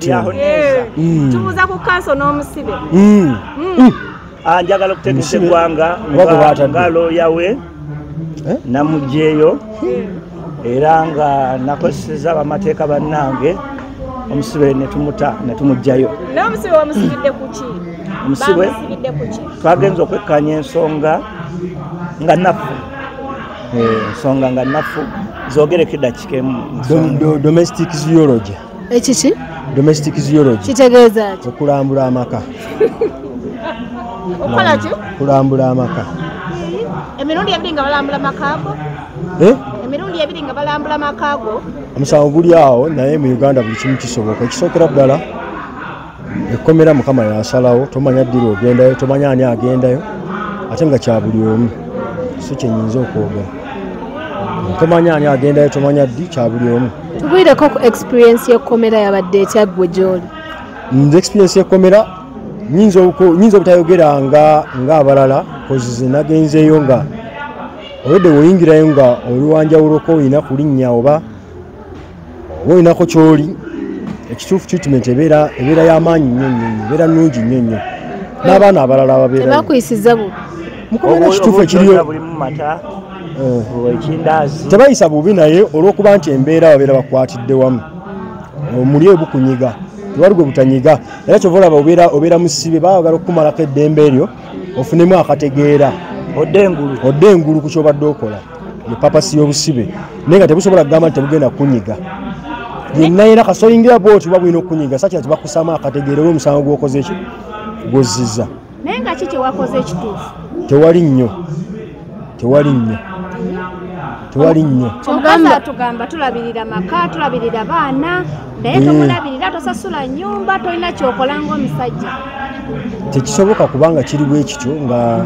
tubuza ku kanso n'omusibe njagala okutegesa eggwanga ngalo yawe namugjeyo era nga nakozeseza bamateeka bannange omusibe netumugjayo. N'omusibe wamusibidde ku ki? Omusibe twagenza okwekkanya ensonga nga nnafu. Ensonga nga nnafu zogereko eddakiika emu. Domestic zoology. Ekiki? Domestic zoology. Kitegeeza ki? Okulambula amaka. Okola ki? Kulambula amaka. Emirundi ebiri nga balambula makaago? Emirundi ebiri nga balambula makaago? Omusango guli awo naye mu Uganda buli kimu kisoboka. Ekisookera ddala ekkomera Mukama yasalawo, tomanya ddira ogendayo, tomanya ani agendayo, ate nga kya buli omu. Si kyenyinza okwogera. Tomanya ani agendayo, tomanya ddi, kya buli omu. Tubuulireko ku experience y'ekkomera yabadde etya ggwe gy'oli? Nze experience y'ekkomera nyinza obutayogera nga abalala kozize nagenzeeyo nga olwedde woyingirayo nga oli wanjawuloko olina kulinnya oba olinako kyoli ekituufu treatment ebeera y'amaanyi nnyo ebeera nnungi nnyo n'abaana abalala ababeera tebakuyisiza bubi mukomera ekituufu ekiriyo tebayisa bubi naye olw'okuba nti embeera babeera bakwatidde wamu omuli ebukunyiga tewali gwe butanyiga era kyova olaba obeera musibe baagala okukumalako eddembe eryo ofunemu akategeera odde engulu ku kyobadde okola epapasi y'obusibe naye nga tebusobola kugamba nti tebugenda kukunyiga yenna yena kasoyingira bwoti oba bulina okukunyiga sakira tebakusamu akategeera olw'omusango gw'okoze eki gw'ozizza. Naye nga ki kyewakoze ekituufu? Tewali nnyo omukazi atugamba tulabirira maka tulabirira baana naye tomulabirira tosasula nnyumba tolina kyokola ng'omusajja. Tekisoboka kubanga kiri bwe kityo nga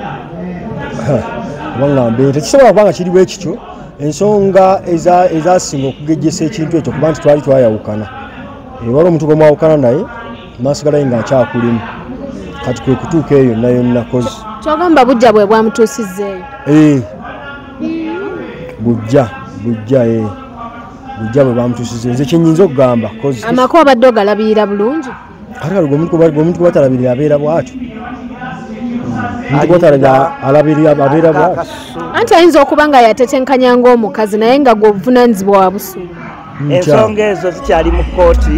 tekisobola kubanga kiri bwe kityo ensonga ezasinga okugejjesa ekintu ekyo kuba nti twali twayawukana wali omuntu gwe mwawukana naye maasigalayo ng'akyakulimu kati kwe kutuuka eyo yonna kozi. Kyogamba bujja bwe bwamutuusizzeeyo? Bujja bwe bamutuusizzeeyo. Nze kyenyinza okugamba kozi amaka obadde ogalabirira bulungi? Ate kale omuntu gwatalabirira abeera bw'atyo. Omuntu gwatalabirira abeera bw'atyo. Anti ayinza okuba nga yatetenkanya ng'omukazi naye nga gw'obuvunaanyizibwa wa busuulu. Ensonga ezo zikyali mu kkooti.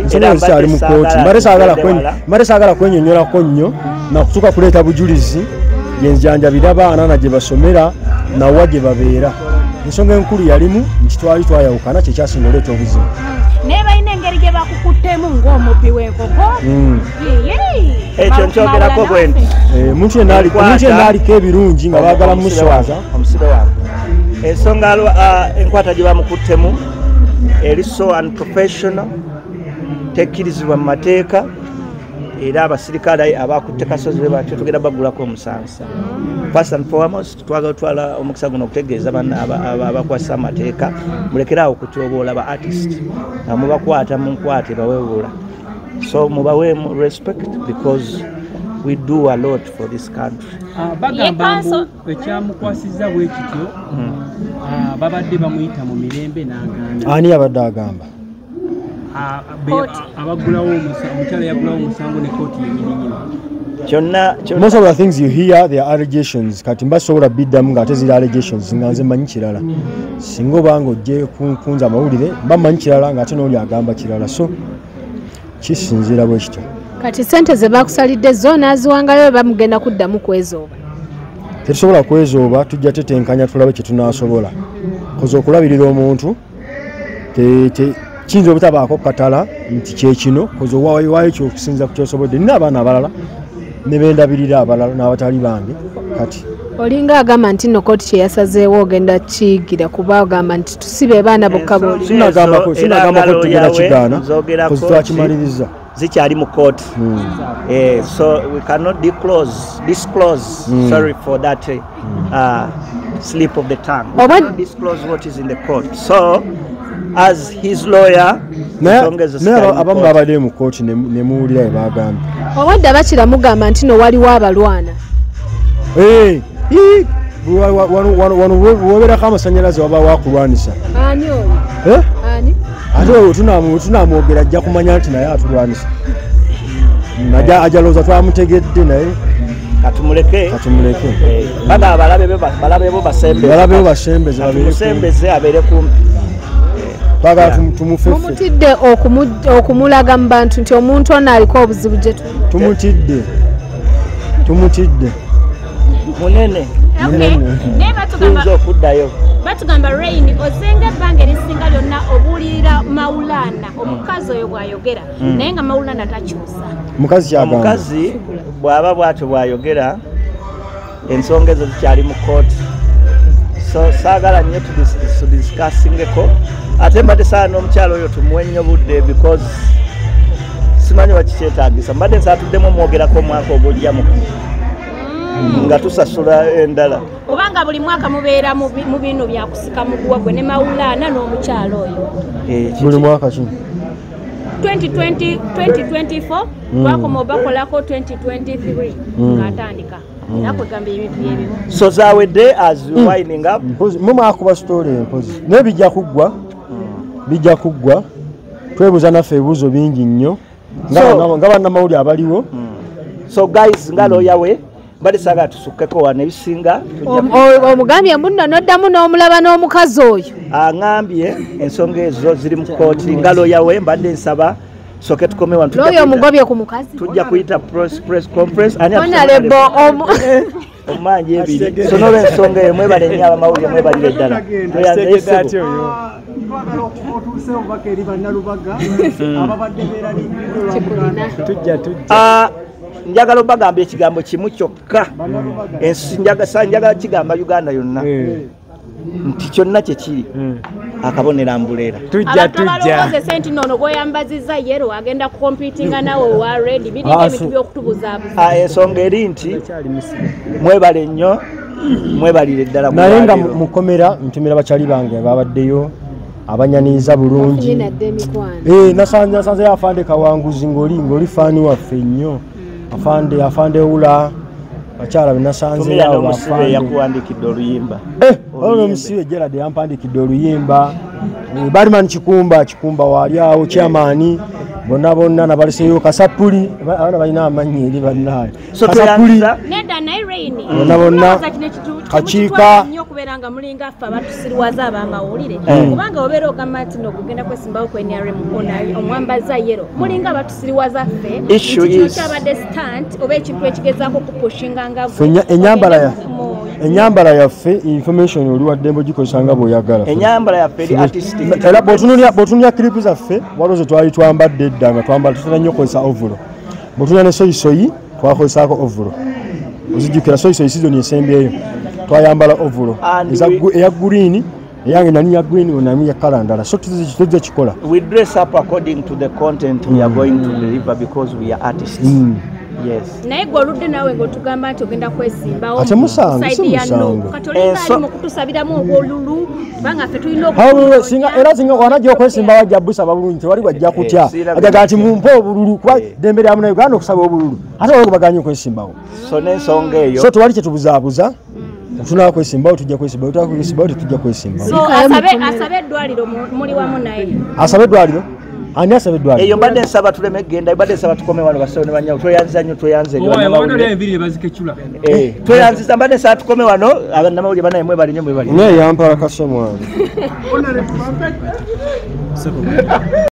Mbadde saagala kwenyonnyolako nnyo nakutuuka kuleeta bujulizi yenjanjabira abaana na gye basomera nawa gye babeera. Ensonga enkulu yalimu nti twali twayawukana kyekyasinga oleeta obuzibu. Naye balina engeri gye bakukuttemu ng'omubbi w'enkoko. Ekyo nkyogerako bwe nti omuntu yenna aliko ebirungi nga baagala muswaza. Omusibe wange ensonga enkwata gye bamukuttemu eri so unprofessional tekkirizibwa mu mateeka era abasirikale abakutte Kasozi be batyo tugenda bagulako omusansa. First and foremost twagala otwala omukisa guno okutegeeza abakwasa amateeka mulekeraawo okutyoboola ba artist mubakwata mu nkwate baweewula so mubawe respect because we do a lot for this country. Bagamba ekyamukwasizza bwe kityo babadde bamuyita mu mirembe n'agaana. Ani abadde agamba? Abagulawo omukyala yagulawo omusango ne kooti yennyini. Most of the things you hear they are allegations. Kati mbasobola biddamu nga ate ziri allegations nga nze mmanyi kirala. Singa obanga ojje kunza amawulire mba mmanyi kirala ng'ate n'oli agamba kirala. So kisinziira bwe kityo. Kati ssente ze bakusalidde zo n'aziwangayo bamugenda kuddamu kwezooba? Tetusobola kwezooba, tujja tetenkanya tulabe kye tunaasobola. Koza okulabirira omuntu kiyinza obutabaako katala nti kyekino koza owaayo kyokusinza ku kyosobodde. Nina abaana abalala ne bendabirira abalala n'abatali bange kati. Olinga agamba nti nno kooti kye yasazeewo ogenda kiyigira kuba agamba nti tusibe baana bokka boli. Sinagambako tugenda kigaana kozi twakimaliriza. Zikyali mu court. So we cannot disclose sorry for that slip of the tongue. We cannot disclose what is in the court. So as his lawyer abamu babadde mu kooti ne muwulira bwe bagambye. Obadde bakira mugamba nti no waliwo abalwana. Wano wobeerako amasannyalaze waba wakulwanisa. Ani oyo? Ani? ate tunamwogera ajja kumanya nti naye atulwanisa najja ajaloza twamutegedde naye katumuleke baga balabe bo basembeze abere kumpi baga tumufefe mumutidde okumulaga mu bantu nti omuntu ono aliko obuzibu gye tumutidde munene tuyinza okuddayo batugamba Rain osenga ebbanga erisinga lyonna obuulirira maulana omukazi oyo bw'ayogera naye nga maulana takyusa omukazi bw'aba bw'atyo bw'ayogera ensonga ezo zikyali mu kooti so saagala nnyo tudiscussingeko ate mbadde saana omukyalo oyo tumuwe nnyo budde because simanyi wakikyetaagisa mbadde nsaatuddemu omwogerako omwaka ogujjamu nga tusasula endala obanga buli mwaka mubeera mu bino byakusika muguwa gwe ne maulana n'omukyalo oyo buli mwaka kino 2024 twakoma obakolako 2023 ng'atandika era kwegamba ebintu byebimu so zawedde as winding up mumwakuba story empozi naye bijja kuggwa twebuuza naffe ebibuuzo bingi nnyo nga bannamawuli abaliwo so guys nga looya we mbadde saagala tusukkeko wano ebisinga omugambye muno noddamu n'omulaba n'omukazi oyo aŋambye ensonga ezo ziri mu kooti nga looya we mbadde nsaba soke tukome wano looya omugobye ku mukazi tujja kuyita press conference onalebo omanje ebiri so n'olwensonga eyo mwebale nnyo abamawulire mwebalire ddala njagala obagamba ekigambo kimu kyokka njagala kigamba Uganda yonna nti kyonna kyekiri akabonera mbuleera tujja senti nono goyambazizza yero agenda kukompitinga nawe wa ready biriko ebintu by'okutubuzaabuza ensonga eri nti mwebale nnyo mwebalire ddala naye nga mukomera ntumira bakyali bange babaddeyo abanyaniza bulungi nasanze afande Kawanguzi ng'oli faani waffe nnyo afande ula bakyala benasanze yawo bafande yakuwandikidde oluyimba ono omusibe Gerard yampandikidde oluyimba Bariman Kikumba wali awo chairman bonna nabaliseyo Kasapuli abana balina amanyi eri bannaye Kasapuli nenda naye Rain bonna kakiika nnyo kuberanga mulinga affe abatusiriwaza abamawulire kubanga obeera ogamba nti nokugenda kwesimbawo ku NRM omwambaza yero mulinga abatusiriwaza ffe kyabadde stand oba ekintu ekigezaako kupushinga nga enyambala yaffe information oli waddembo gikozesanga bw'oyagala enyambala yaffe eri artistic era bw'otunuulya clip zaffe waliwo ze twali twambadde edda nga twambala tutera nnyo okukozesa ovulo bw'otunuulya ne soyisoyi twakozesaako ovulo ozijjukira soyisoyi sizoni esembyeyo twayambala ovulo eya green eyange nani ya green onami ya kala ndala so tuzze kikola we dress up according to the content we are going to deliver because we are artists yes naye goludde nawe ng'otugamba nti ogenda kwesimbawo ate musango katolinga ali mu kutusabiramu obwolulu kubanga ffe tulina era singa wanajja okwesimbawo ajja busaba bulungi tewali wajja kutya ajaga nti mumpe obululu kuba ddembe lya Uganda okusaba obululu ate wali kubaganya okwesimbawo so n'ensonga eyo so tewali kyetubuzaabuza tunaa kwesimbawo tujja kwesimbawo tujja tujja kwesimbawo so asabe eddwaliro muli wamu naye asabe eddwaliro ani asabe eddwaliro eyo mbadde nsaba tuleme genda mbadde nsaba tukome wano basawo ne banyawo tweyanziza nnyo tweyanziza mbadde nsaba tukome wano abannamawulire banaye mwebali nnyo mwebali naye yampala kasomwange